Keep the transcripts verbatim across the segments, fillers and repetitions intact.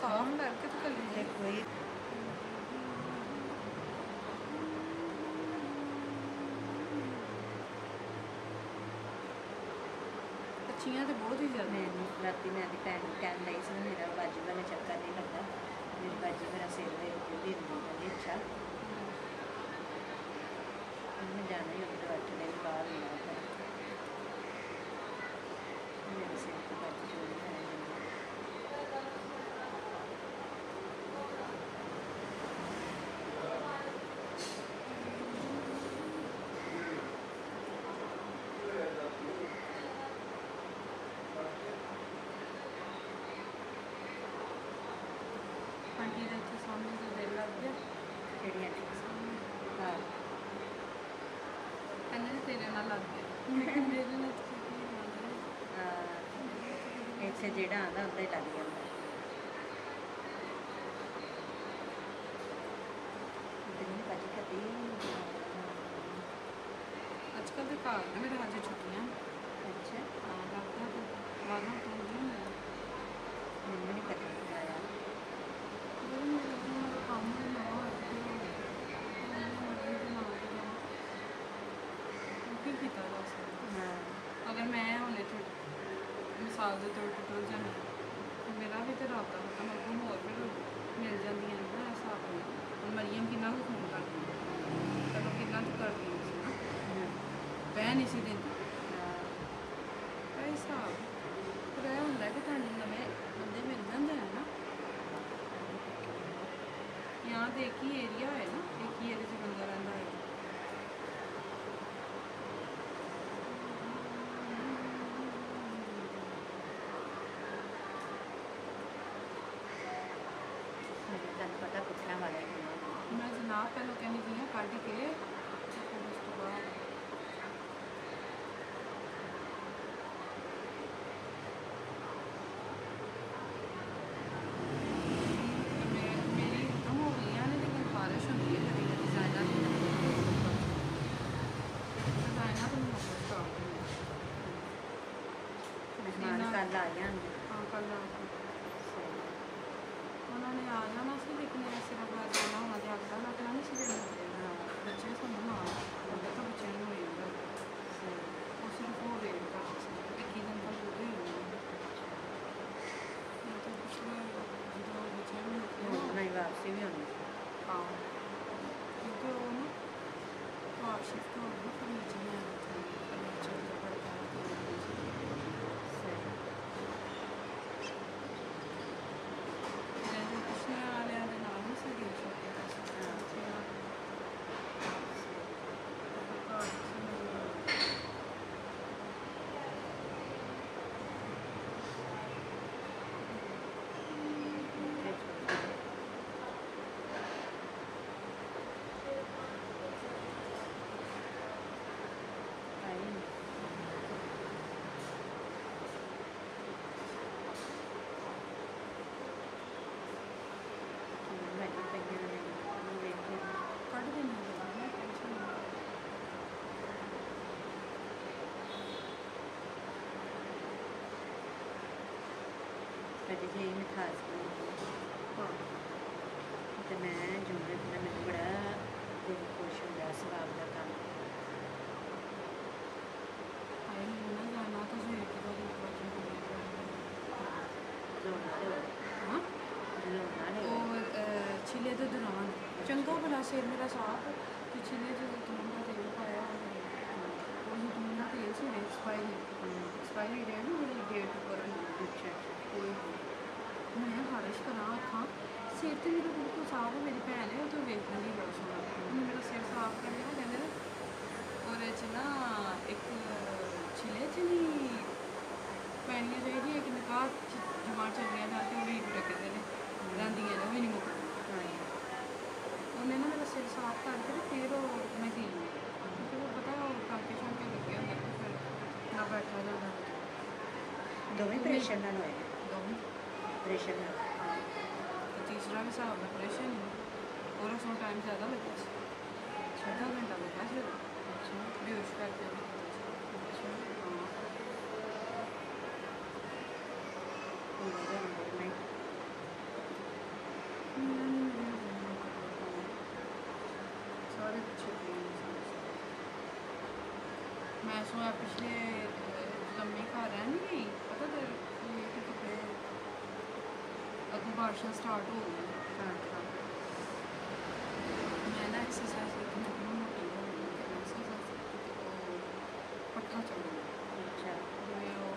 साफ करके तो कर लीजिए। कोई अच्छियाँ तो बहुत ही ज़्यादा। मैं राती मैं अभी टाइम टाइम लाई सी मेरा बाजू वाला चक्कर नहीं लगा, मेरी बाजू मेरा सिर दिन दी अच्छा मैं जाना ही उधर अठ दिन बाहर होना था मेरे सिर की बाजू चोरी है आंटी के इतने सामने से दिल लग गया किहड़ी आंटी के सामने हाँ कहने तेरे नाल लग गया मेरे नाल इत्थे जेड़ा आंदा उदा ही लग जांदा इतनी बाजी कती आजकल तो घर ने मेरे अज छुट्टियां अच्छा हाँ लगता तो वादा तो नहीं है मैंने नहीं कभी बुलाया काम ना किया जा सकता अगर मैं हले मिसाल के तौर पर टुर जाना मेरा भी तो राबता खत्म अगों होर भी मिल जांदियां ना हिसाब नाल मरियम किन्ना कुछ फोन करदी तैनूं किन्ना तो करदी सी ना बह नहीं सी दिंदी ਇਹ हिसाब पर यह होंदा कि तुहानूं नवें बंदे मिल जांदे हैं ना यहाँ तो एक ही एरिया है ना एक ही एरिया से बंदा रहिंदा है पता पुछना वाला मैं जनाब पहले कहनी थी कढ़ के फिर उस तो बाद मेरी खत्म हो गई है लेकिन बारिश होती है कभी डिजाइनर डिजाइनर तो मैं स्टॉक मेहमान कल आ जाएंगे हाँ कल उन्होंने आ जाना सी लेकिन सिर्फ जाना होना तो अगला लगना नहीं सी देना बच्चे सानू ना अगर तो बच्चे हो जाता वो सिर्फ वो वेट कर एक ही दिन तक पूरे ही तो पिछले जो बच्चे नहीं वापसी भी होनी हाँ क्योंकि वो ना बाहर शिफ्ट हो गई फिर नीचे में नीचे तो पड़ता है कभी जी मिठास तो मैं जुमले का मैंने बड़ा दिल खुश हो गया सवाब का काम जाना तो छिले के दौरान चंगा भला सिर मेरा साफ तो छिले जो जैतून का तेल पाया वो जैतून का तेल से एक्सपायरी एक्सपायरी डेट ना बड़ी डेट पर अच्छा कोई मैं खारिश करा अखा सिर तो मेरा बिल्कुल साफ है मेरी भैन है तो वेखने की बड़ा सोना उन्हें मेरा सिर साफ कर लिया कहते और ना एक छिले च नहीं पैनियां चाहिए एक निकाह जमात चलियां जाती वो भी टकते हैं रंदियां ने वो भी नहीं मुकती उन्हें ना मेरा सिर साफ करके फिर वो मैं दी क्योंकि वो पता है वो टाँके शाँके लगे होंगे तो फिर ना बैठा जाता दोवें प्रेशर नाल होए दोवें प्रेशर नाल हाँ तो तीसरा भी हिसाब है प्रेशर नहीं और उसमें टाइम ज़्यादा लगा आधा घंटा लगा फिर अच्छा बेहोश करके अच्छा हाँ सो मैं पिछले लम्बे घर रह नहीं गई पता तेरे ये कि कपड़े अगों बारिशां स्टार्ट हो गई अच्छा मैं ना एक्सरसाइज करती हूँ अपनी मोटी हो गई एक्सरसाइज करती तो पट्ठा चल गया अच्छा जिमें वो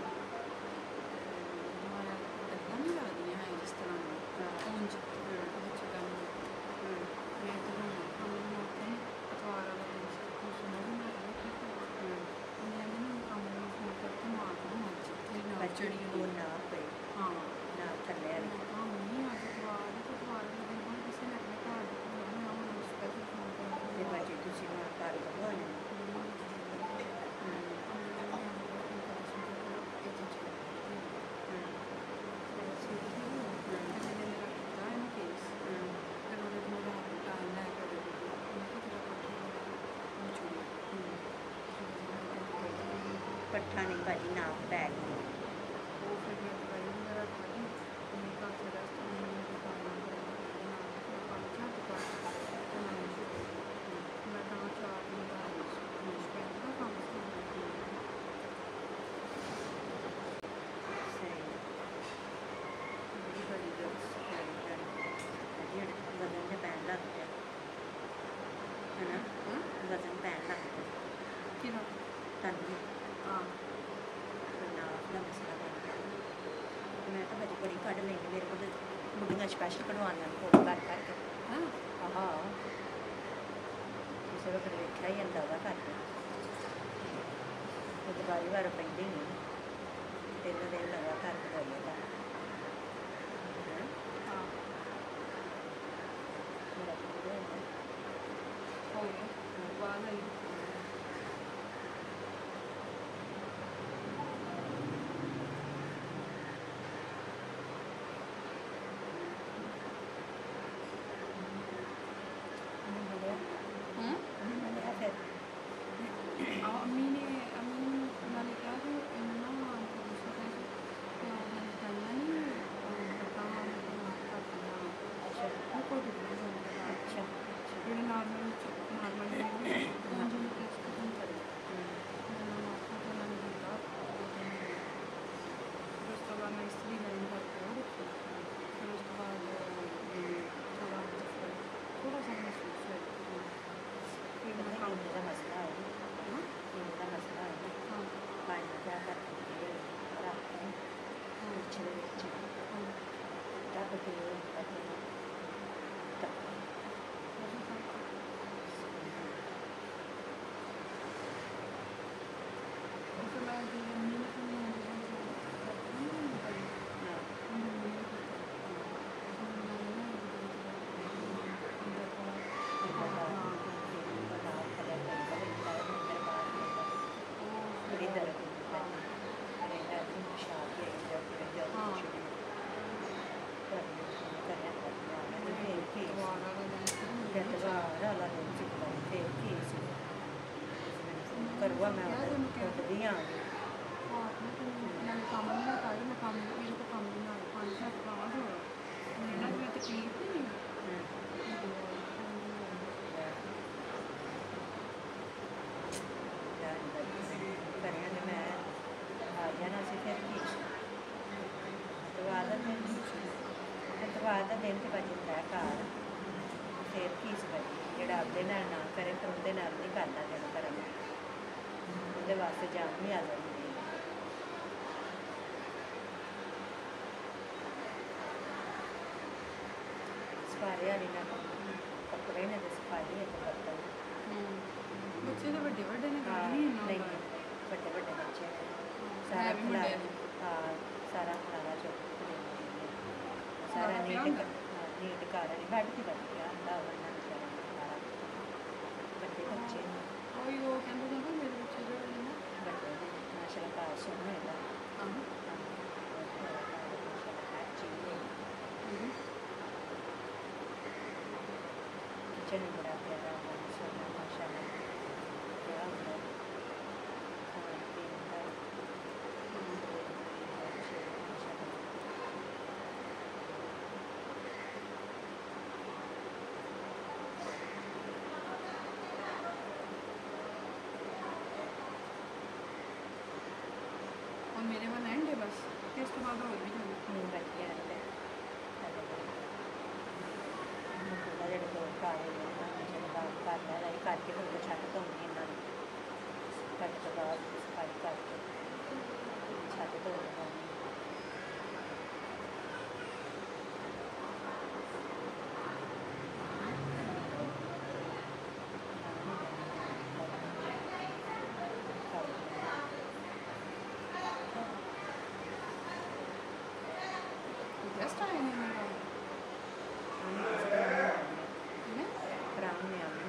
हमारा डब्बा नहीं लगदियां है जिस तरह हाँ ऊंच चिकन मैं तो हम अपने अखबार वाला दिन से सुना भी ना ठीक है उन्हें ना काम में फोन करके मार दो मत थोड़ी नाक चढ़ी वो हुई ना पे हाँ ना थले वाली हाँ मम्मी आज अखबार है तो अखबार में दिन किसी ने अपने घर मैं हूँ स्पेशल फोन ते करके बाजी तुसी ना कर दो ने पट्ठा नहीं बाजी ना पै गई सही वजन से पैन लग गया है ना वजन पैन लग गया तन नाप का मसला बन गया मैं तो बड़ी बड़ी कढ़ लेंगी मेरे को बुढ़ियां स्पैशल कढ़वाना फोटो कर करके हाँ किसी वक्त देखा ही अंदाजा करके दुबारी बार पेंटिंग नहीं तीन दिन लगातार कढ़ाइए का मेरा तो पूरा हो गया बाद आई अम्मी ने अम्मी ने मैंने कहा कि ना हमको दूसरा कैसे क्या मैंने करना नहीं बताना करती हूँ अच्छा वो कोई डिफरेंस नहीं करता अच्छा जेह्ड़े नॉर्मल नॉर्मल हून जिन्हें टेस्ट खत्म करे मैंने आपको तो मैंने दिया फिर उसके बाद मैं इसलिए लाइन करके वो रखी फिर उसके बाद थोड़ा थोड़ा सा महसूस हुआ फिर मैं काम मेरा मसला है मेरा मसला है हाँ पानी क्या करते हैं रखते हैं पिछले रख के करवा मैं खुदरी आ गई मैं काम नहीं कर रही मैं काम मेरे को काम नहीं आ रहा पाँच सात बार हो मेरे ना मैं तकलीफ नहीं करें मैं आ गया ना फिर दवा का दिन दवा का दिन तो बचता घर फिर फीस बची जोड़ा आपके नाल ना करे फिर उनके नाल नहीं करना दिन कर वास्ते जान भी आ जाती सफारे वाली ना कपड़े ने तो सफाई है तो बर्तन बच्चे तो बड़े बड़े ने हाँ नहीं नहीं इन्ना बड़े बड़े बच्चे ने है सारा भी खिलारा मुंडे हाँ सारा खिलारा चुप सारा खिलारा पिया नीट होंदा? नीट घर नहीं बैठ के बैठ गया अंदा वरना बेचारा सारा बड़े बच्चे ने कोई वो कहते थे मेरे बच्चे जोड़े ने ना बड़े ने माशाल्लाह घर सोहना है हाँ किचन बड़ा प्यारा सोना माशाल्लाह क्या होता है खान पीन का अच्छे माशाल्लाह ਤੋਂ ਬਾਅਦ ਹੋਰ ਵੀ ਜਾਣਾ ਨਹੀਂ ਬੈਠੇ ਰਹਿੰਦੇ ਮੁੰਡਾ ਜਿਹੜੇ ਦੋ ਘਰ ਹੋਏ ਉਹਨਾਂ ਨੇ ਜਦੋਂ ਕੰਮ ਕਰ ਲਿਆ ਇਹ ਕਰਕੇ ਫਿਰ ਉਹ ਛੱਤ ਧੋਣੀ ਇਹਨਾਂ ਨੇ ਕੱਟ ਤੋਂ ਬਾਅਦ ਸਫਾਈ ਕਰਕੇ ਛੱਤ ਧੋ ਲਗਾਉਣੀ ਗੈਸਟ ਆਏ ਨੇ ਮੇਰੇ ਨੇ ਬਰਾਉਨ ਨੇ ਆਪਣੀ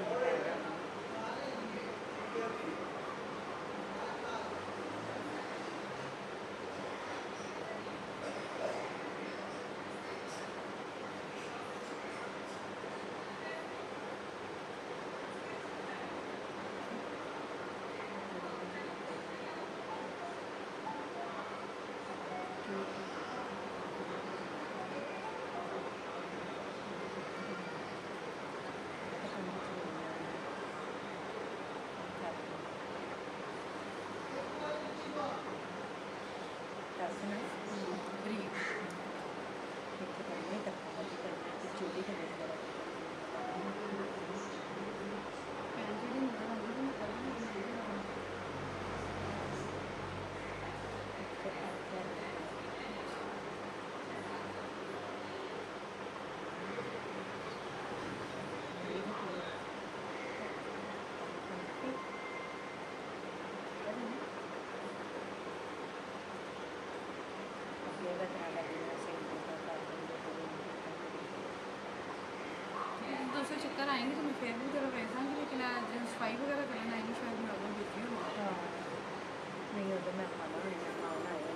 ਦੱਸਣਾ ਬਰੀਕ ਇੱਥੇ ਕਰਨੇ ਤੱਕ ਕਰਨੇ ਚੋਰੀ ਕਰਨੇ ਭੈਣ ਜਿਹੜੀ ਨਿਕਲ ਆਉਂਦੀ ਤੇ ਨਿਕਲ ਆਉਂਦੀ दूसरे चक्कर आएंगे तो मैं फिर भी जरा बैठांगी लेकिन आज सफाई वगैरह करना आएंगी शायद मैं अगर देखी हूँ हाँ नहीं उधर मैं खाना नहीं खाना आया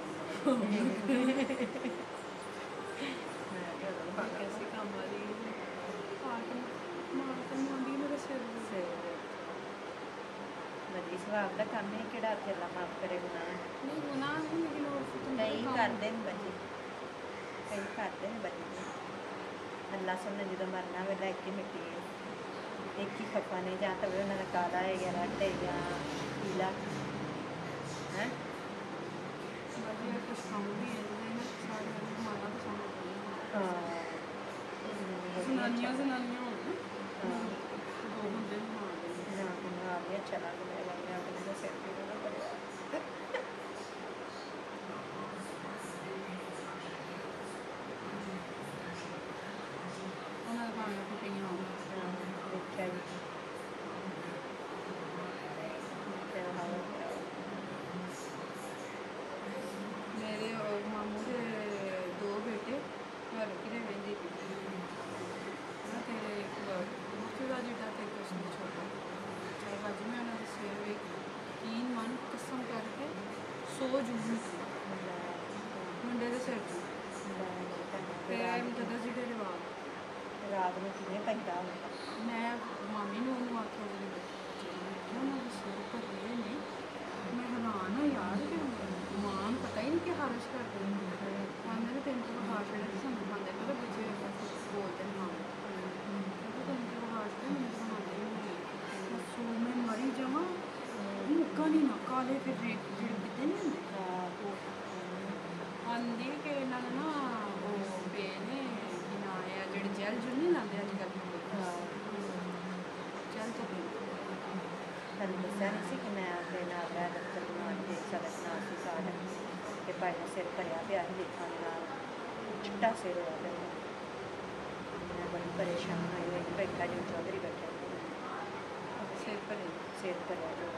कैसे काम वाली मारती मेरे सिर से बड़ी स्वाब का काम है कि अकेला माफ करे गुनाह नहीं गुनाह नहीं लेकिन और कई करते हैं बच्चे कई करते हैं बच्चे अल्लाह सुनने जो मरना वेला एक ही मिट्टी है एक ही खपा नहीं जहाँ तक उन्होंने काला है या रेड है या पीला है कुछ काम भी है सारे हमारा तो समझ हाँ जनानियाँ जनानियाँ हो हाँ दो बंदे ना ना भी अच्छा लग रहा है अपने को सिर पे ना पड़े देखा जी मेरे मामू के दो बेटे घर की वेंदी तेरे एक का जिटा थे उसमें छोटा चाहे बाजू में उन्होंने सवेर यकीन मन कसम करके सौ जून मुंडे के सिर चू दादा जी के रिवाज रात में कितने पैदा मैं मामी ने उन्होंने आख्या मेरे बच्चे उन्होंने सिर भरे ने मैं हैरान हाँ यार कि मां पता ही नहीं कि हारिश करते हैं आंदे ने तेन तो बुखार चढ़े समझ पाते पर बच्चे बोलते हैं मां तेन तो बुखार चढ़े मैंने समझते नहीं सो मैं मरी जावा मुक्का नहीं ना काले फिर रेट जेड़े पीते नहीं होंगे आंदी कि इन्होंने ना वो पे ने जेड जैल जो नहीं लाते अजकल जैल तो मैंने दसा नहीं सी कि मैं अपने नाल रहा दफ्तर बना के सड़क ना सी कार्ड के भाई ने सिर भरिया पिया ही देखा चिट्टा सिर हुआ मैं बड़ी परेशान हुई हुई बैठा जो चौधरी बैठा सिर भरे सिर भरिया जो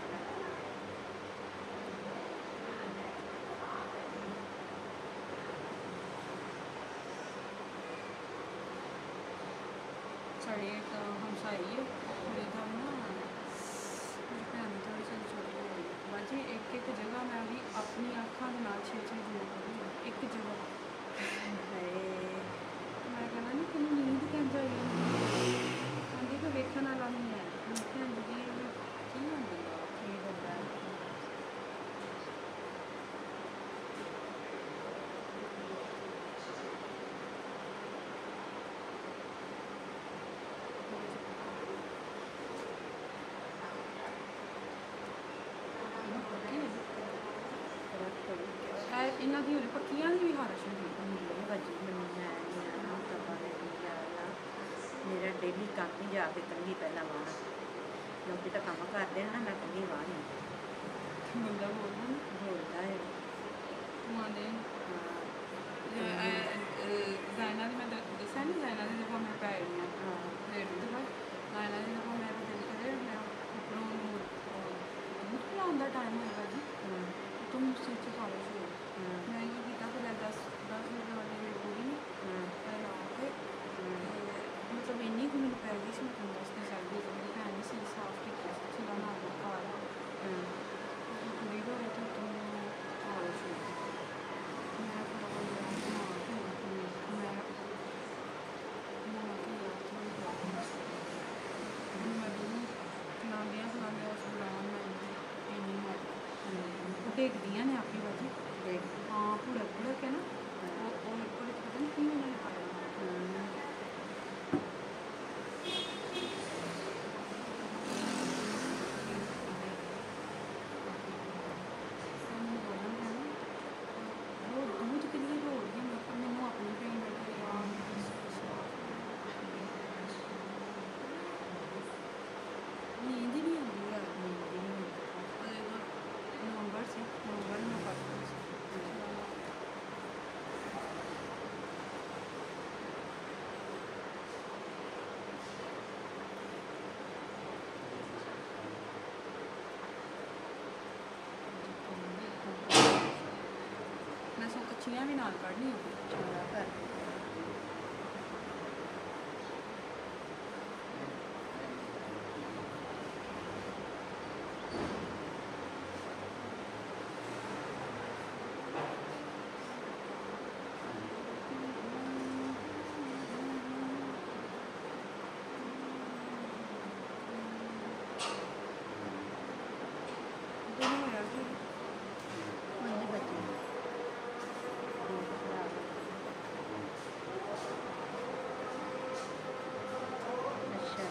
साढ़े एक हमसाई है मेरे घर ना मेरी भैन थोड़ी सी छोटी हो गई बाजी एक एक जगह मैं भी अपनी अखा के नाल छे छे जून करी एक जगह मैं कहना नहीं तेन नींद कैं आई कहती कोई वेखने वाला नहीं है भैन जी की होंगी की होंगे इन्हों की पक्कियां भी ਖਾਰਸ਼ ਹੁੰਦੀ ਹੈ। ਨਹੀਂ ਭਾਜੀ ਮੈਨੂੰ ਮੈਂ ਮੇਰਾ ਤਬਾ ਮੇਰਾ ਮੇਰਾ ਡੇਲੀ ਕੰਮ ਹੀ ਜਾ ਕੇ ਕੰਘੀ ਪਹਿਲਾਂ ਵਾਹਣਾ ਕਿਉਂਕਿ ਤਾਂ ਕੰਮ ਕਰਦੇ ਨਾ ਮੈਂ ਕੰਘੀ ਵਾਹਣੀ ਬੰਦਾ ਬੋਲਦਾ ਨਾ ਬੋਲਦਾ ਹੈ ਮਾਨੇ ਹਾਂ ਜ਼ਾਇਨਾ ਦੀ ਮੈਂ ਦ- ਦੱਸਿਆ ਨਹੀਂ ਜ਼ਾਇਨਾ ਦੀ ਜਦੋਂ ਮੈਂ ਪੈ ਗਈ ਹਾਂ ਹਾਂ ਰੇਟ ਦੇ ਬਾਅਦ ਜ਼ਾਇਨਾ ਦੀ ਜਦੋਂ ਮੇਰਾ ਦਿਲ ਕਰੇ ਮੈਂ ਉੱਪਰੋਂ ਦੁੱਧ ਪਿਲਾਉਣ ਦਾ ਟਾਈਮ ਹੋਏਗਾ ਜੀ ਹਾਂ ਤੁਮ ਸਿਰ 'ਚ ਖਾਰਸ਼ ਹੋ ਹਾਂ ਮੈਂ ਕੀ ਕੀਤਾ ਫਿਰ ਦਸ ਦਸ ਮਿੰਟ ਵਾਲੀ ਕੁੜੀ ਨੇ ਹਾਂ ਲਾ ਕੇ ਤੇ ਮਤਲਬ ਇੰਨੀ ਕੁ ਮੈਨੂੰ ਪੈ ਗਈ ਸੀ ਮੈਂ ਤੁਹਾਨੂੰ ਦੱਸ ਨਹੀਂ ਸਕਦੀ ਜਦੋਂ ਮੇਰੀ ਭੈਣ ਨੇ ਸਿਰ ਸਾਫ਼ ਕੀਤਾ ਸੀ ਚਿਲਾ ਨਾਲ ਦਾ ਘਰ ਹਾਂ ਕੁੜੀ ਦਾ ਰੇਟ ਤੋਂ ਖਾਰਸ਼ ਹੋ ਗਈ ਮੈਂ ਫਿਰ ਉਹ ਬਣਾ ਕੇ ਮੈਂ ਨਾ ਕੇ ਯਾਰ ਤੋਂ ਮੈਂ ਚਲਾਉਂਦਿਆਂ ਚਲਾਉਂਦਿਆਂ ਉਸ ਦੌਰਾਨ ਮੈਂ ਇੰਨੀ ਮਰ ਉਹ ਡਿੱਗਦੀਆਂ ਨੇ ਆਪੀ ਬਾਜੀ ਦੇਖ ਹਾਂ ਭੁੜਕ ਭੁੜਕ ਹੈ ਨਾ ਉਹ ਉਹ ਉਹਦੇ 'ਚ ਪਤਾ ਨਹੀਂ ਕੀ ਉਹਨਾਂ ਨੇ ਪਾਇਆ ਹਾਂ ਮੈਨੂੰ ਬੋਲਣ ਹੈ ਨਾ ਉਹ ਦੂਧ ਕੇ लिए ਹੋ रही है मतलब ਮੈਨੂੰ ਆਪਣੀ ਪਈ ਬੈਠੇ ਯਾਰ ਨੀਂਦ ਹੀ ਨਹੀਂ ਆਉਂਦੀ ਯਾਰ ਨੀਂਦ ਹੀ ਨਹੀਂ ਆਉਂਦੀ ਨਵੰਬਰ ਸੀ ਨਵੰਬਰ ਨੂੰ ਪੜ੍ਹਦੀ ਸੀ ਮੈਂ ਸੋ ਕੱਚੀਆਂ ਵੀ ਨਾਲ ਕੱਢਣੀ ਹੋਗੀ ਚੰਗਾ ਕਰ ਦੋਨੋਂ ਹੋਇਆ ਕਿ ਉਹਨੇ ਬੱਚੇ ਦੇਖ ਖਰਾਬ ਅੱਛਾ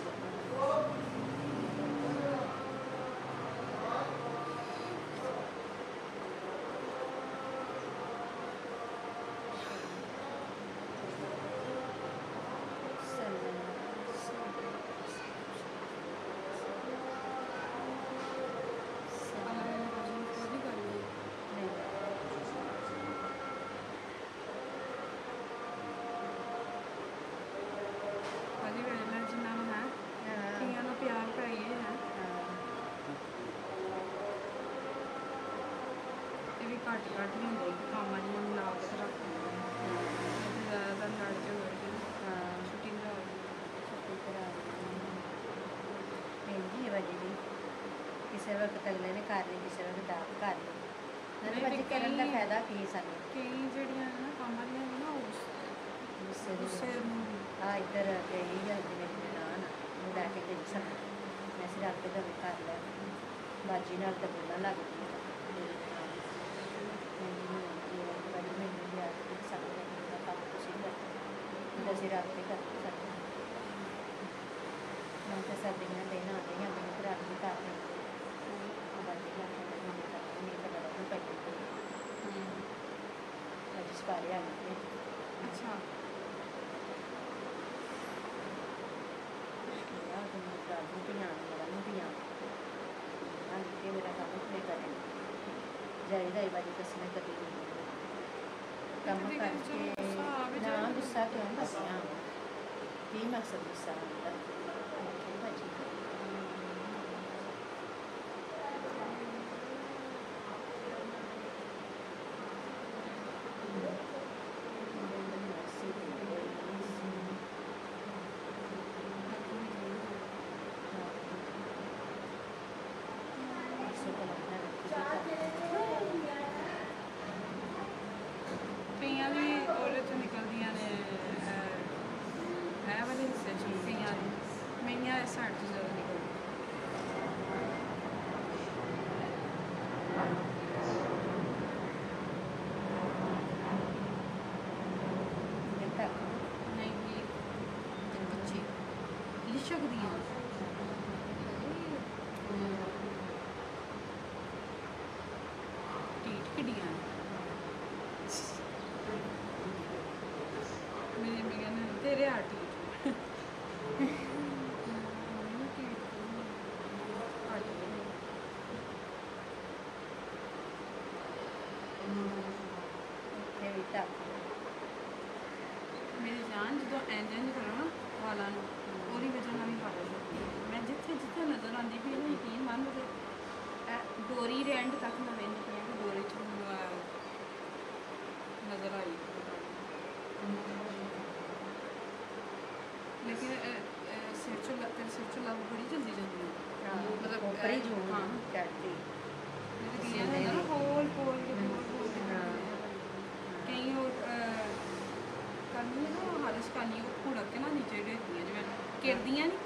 ਉਹਦੀ ਗੱਲ ਨਹੀਂ ਭਾਜੀ ਵੇਲੇ ਜਿਨ੍ਹਾਂ ਨੂੰ ਹੈ ਕਈਆਂ ਨੂੰ ਪਿਆਰ ਪਾਈਏ ਹੈ ਇਹ ਵੀ ਘੱਟ ਘੱਟ ਨਹੀਂ ਹੁੰਦੀ ਕਿ ਕੰਮ ਵਾਲੀਆਂ ਨੂੰ ਲਾ ਕੇ ਰੱਖ ਦਿੰਦੇ ਨੇ ਜ਼ਿਆਦਾਤਰ ਲੜ ਜੇ ਹੋਏ ਛੁੱਟੀ ਦਾ ਮਹਿੰਗੀ ਹੈ ਭਾਜੀ ਦੀ ਕਿਸੇ ਵਕਤ ਅਗਲੇ ਨੇ ਕਰ ਲਈ ਕਿਸੇ ਵਕਤ ਆਪ ਕਰ ਲਈ ਨਾਲੇ ਨਹੀਂ, ਭਾਜੀ ਤੇ ਕਰਨ ਦਾ ਕਈ- ਫਾਇਦਾ ਕੀ ਸਾਨੂੰ ਕਈ ਜਿਹੜੀਆਂ ਨੇ ਨਾ ਕੰਮ ਵਾਲੀਆਂ ਨੇ ਨਾ ਉਸ ਗੁੱਸੇ ਦੇ ਗੁੱਸੇ ਨੂੰ ਆ ਇੱਧਰ ਗਈ ਜਾਂ ਜਿਵੇਂ ਨਾਨ ਨੂੰ ਲੈ ਕੇ ਗਈ ਸਨ ਮੈਂ ਸਿਰ ਆਪੇ ਦਾ ਵੀ ਕਰ ਲਿਆ ਬਾਜੀ ਨਾਲ ਤਾਂ ਬੋਲਣ ਲੱਗ ਗਈ ਮੇਰੇ ਨਾਲ ਮੈਨੂੰ ਇਹ ਬੜੀ ਮੈਨੂੰ ਯਾਦ ਕਿ ਸਾਡੇ ਦਾ ਕੰਮ ਤੁਸੀਂ ਕਰਦੇ ਉਹਦਾ ਸਿਰ ਆਪੇ ਕਰਦੇ ਸਕਦੇ ਮੈਂ ਤਾਂ ਸਰਦੀਆਂ ਦੇ ਨਾ ਆਉਂਦੀਆਂ ਮੈਨੂੰ ਭਰਾ ਵੀ ਕਰ ਲੈਂਦੇ ਆ ਬਾਜੀ ਨਾਲ ਤਾਂ ਮੈਨੂੰ ਕਰਨਾ ਨਹੀਂ ਤਾਂ ਬੜਾ ਨੂੰ ਪਈ ਅੱਜ ਸਪਾਰੇ ਆ ਗਏ ਅੱਛਾ ਯਾਰ ਤੁਹਾਨੂੰ ਰਾਤ ਨੂੰ ਧੀਆਂ ਮੇਰਾ ਨੂੰ ਧੀਆਂ ਹਾਂ ਕਿ ਮੇਰਾ ਕੰਮ ਕਿਵੇਂ ਕਰੇ ਜਾਈਦਾ ਹੀ ਬਾਜੀ ਕਸਮੇ ਕਦੀ ਨਹੀਂ ਕੰਮ ਕਦੀ ਕਦੀ ਚਲੋ ਕਰਕੇ ਗੁੱਸਾ ਆ ਵੀ ਨਾ ਜਾਏ। ਗੁੱਸਾ ਕਿਉਂ ਦੱਸਿਆ ਕੀ ਮਕਸਦ ਗੁੱਸਾ ਹੁੰਦਾ ਬਾਜੀ ਕਈਆਂ ਦੀ ਉਹਦੇ ਤੋਂ ਨਿਕਲਦੀਆਂ ਨੇ ਅਹ, ਇਹ ਵਾਲੇ ਹਿੱਸੇ 'ਚ ਕਈਆਂ ਦੀ ਮੇਰੀਆਂ ਇਸ ਸਾਈਡ ਤੋਂ ਜ਼ਿਆਦਾ ਤੇਰੇ ਆਟੀ ਇੱਥੇ ਵੀ ਟੱਕ ਮੇਰੀ ਜਾਨ ਜਦੋਂ ਇੰਜ ਇੰਜ ਕਰੋ ਨਾ ਵਾਲਾਂ ਨੂੰ ਉਹਦੀ ਵਜ੍ਹਾ ਨਾਲ ਵੀ ਵਾਲਾਂ ਛੁੱਟਦੇ ਆ। ਮੈਂ ਜਿੱਥੇ ਜਿੱਥੇ ਨਜ਼ਰ ਆਉਂਦੀ ਵੀ ਇਹਨੂੰ ਯਕੀਨ ਮੰਨ ਲਓ ਇਹ ਡੋਰੀ ਦੇ ਐਂਡ ਤੱਕ ਮੈਂ ਵੇਖਦੀ ਪਈ ਹਾਂ ਕਿ ਡੋਰੀ 'ਚ ਮੈਨੂੰ ਆਹ ਨਜ਼ਰ ਆਈ ਲੇਕਿਨ ਅਹ, ਅਹ, ਸਿਰ 'ਚੋਂ ਲ- ਤੇਰੇ ਸਿਰ 'ਚੋਂ ਲੱਭ ਬੜੀ ਜਲਦੀ ਜਾਂਦੀ ਹੈ ਮਤਲਬ ਉੱਪਰੀ ਇਹ- ਜੂਨ ਹਾਂ ਚੜਦੀ ਮੇਰੇ ਕੀ ਹੁੰਦਾ ਨਾ ਹੋਲ ਹੋਲ ਕੇ ਹੋਲ ਹੋਲ ਕੇ ਹਾਂ। ਕਈ ਉਹ ਕਰਨੀ ਹੈ ਨਾ ਹਾਰਿਸ਼ ਕਰਨੀ ਉਹ ਕੁੜਕ ਕੇ ਨਾ ਨੀਚੇ ਡੇਗਦੀਆਂ ਜਿਵੇਂ ਕਿਰਦੀਆਂ ਨਹੀਂ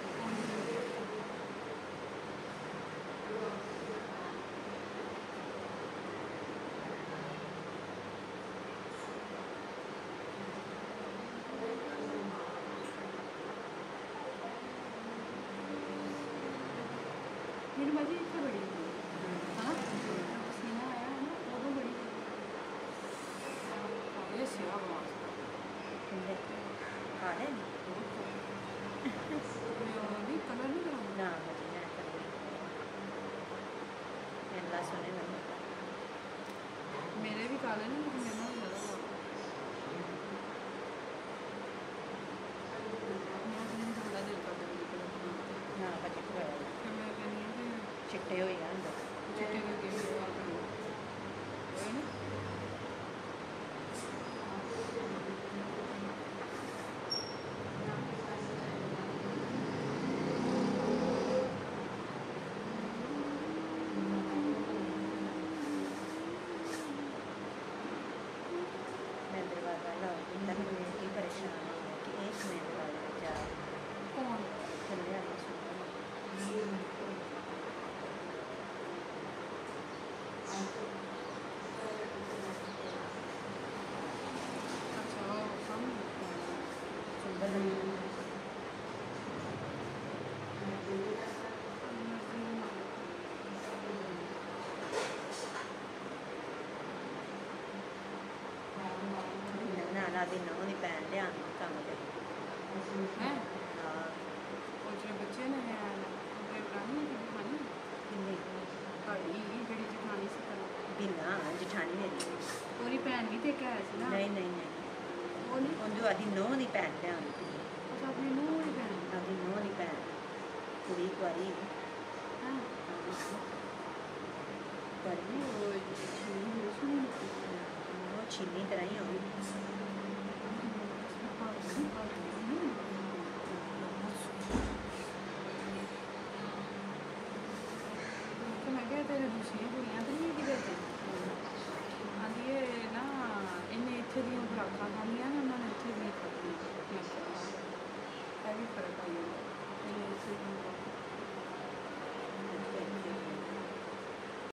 मेरी बाजी इतनी बड़ी है ना पसीना आया है ना वो तो बड़ी ये सेवा बहुत ਕਿੰਨੇ ਕਾਲੇ भी कलर नहीं कराऊंगा ਨਾ ਮਜੀ ਨਾ ਕਰੇ ਇੰਨਾ ਸੋਹਣੇ ਮੈਨੂੰ मेरे भी काले नहीं लेकिन मेरे नाल ज़्यादा काला मैं अपने बड़ा दिल करता है कलर बनाने ਨਾ ਬੱਚੇ ਕੋਲ फिर मैं कहनी हूँ कि ਚਿੱਟੇ ਹੋਈ ਜਾਂਦੇ चिट्टे के गेम के बाल बनाओ ना ਮੈਂ ਦਰਵਾਜ਼ਾ ਲਾਉਂਦੀ ਤਾਂ ਮੈਨੂੰ ਇਹ ਪਰੇਸ਼ਾਨ ਹੋ ਗਿਆ ਕਿ ਇੱਕ ਮਿੰਟ ਬਾਅਦ ਜਾ कौन ਥੱਲੇ ਆ ਕੇ ਸੁਣੋ अच्छा वो सामने ਸੁੰਦਰ ਨਹੀਂ ਨਾਲਾ ਦੀ ਨੌਂ ਦੀ ਭੈਣ ਲਿਆਂਦੀ ਕੰਮ ਤੇ हैं ਹਾਂ और जो बच्चे ने अपने पुरानी जठानी ਕਿੰਨੀ ਤੁਹਾਡੀ ਜਿਹੜੀ ਜਠਾਣੀ ਸੀ ਪਹਿਲਾਂ ਬਿਨਾ ਜਠਾਣੀ ਮੇਰੀ ਉਹਦੀ ਭੈਣ ਵੀ ਤੇ ਕਹਿ ਸੀ ਨਾ ਨਹੀਂ ਨਹੀਂ ਨਹੀਂ ਉਹ ਨਹੀਂ ਉਹਨੂੰ ਆਦੀ ਨੌਂ ਦੀ ਭੈਣ ਲਿਆਂਦੀ ਅੱਛਾ ਆਪਣੀ ਨੂੰਹ ਦੀ ਭੈਣ ਆਦੀ ਨੌਂ ਦੀ ਭੈਣ ਕੁੜੀ ਕੁਆਰੀ ਹਾਂ ਕੁਆਰੀ ਉਹ ਜਿਹੜੀ ਹੋਈ ਸੀ ਉਹ ਛੀਨੀ ਤਰ੍ਹਾਂ ਹੀ ਹੋਈ तो मैं क्या तेरे दूसरी कुड़ियां तो नहीं किधर से आंधी है ना इन्हें इतने दी खुराकां खानियां